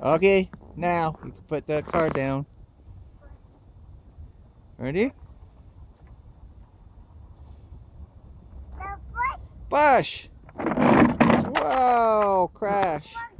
Okay, now you can put the card down. Ready? The bush. Bush! Whoa, crash.